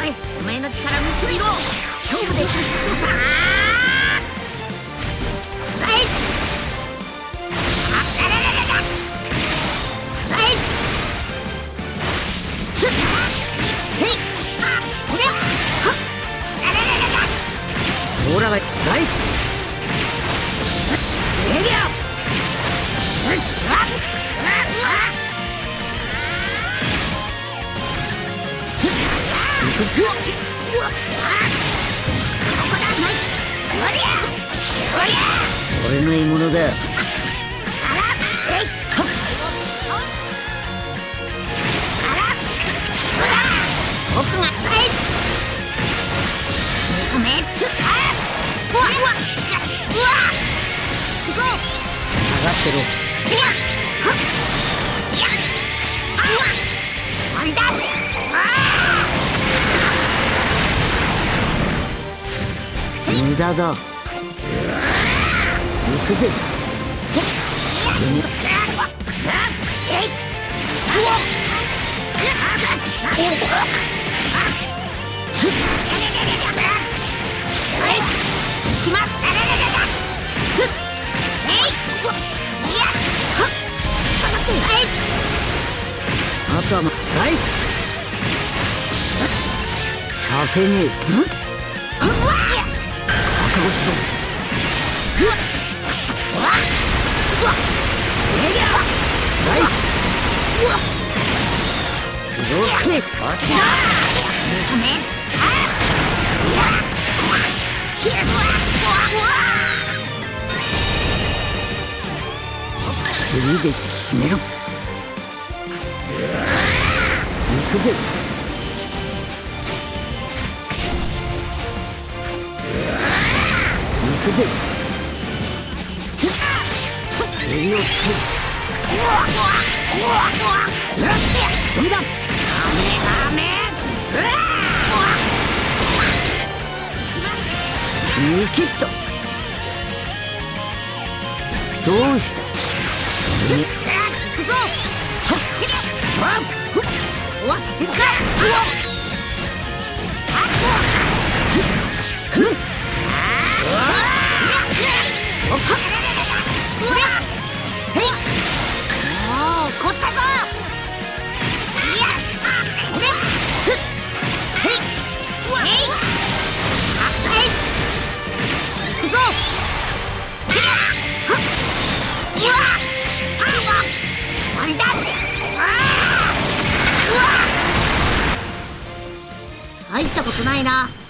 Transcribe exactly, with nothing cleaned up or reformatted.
おい、お前の力見せろ。勝負です。さあ、はい。あららららら。はい。せい。あ、こりゃ。はっ。あらららら。ほら、はい。えりゃ。うん、あっ。俺の獲物だ。僕が上がってろ。無駄だ。行くぜ。頭かい。させねえ。覚悟しろ。強くね。あっちだ。次で決めろ。行くぜ。行くぜ。襟をつける。ダメだ。見切った。どうした。行くぞ。終わさせるか。怒ったぞ。大したことないな。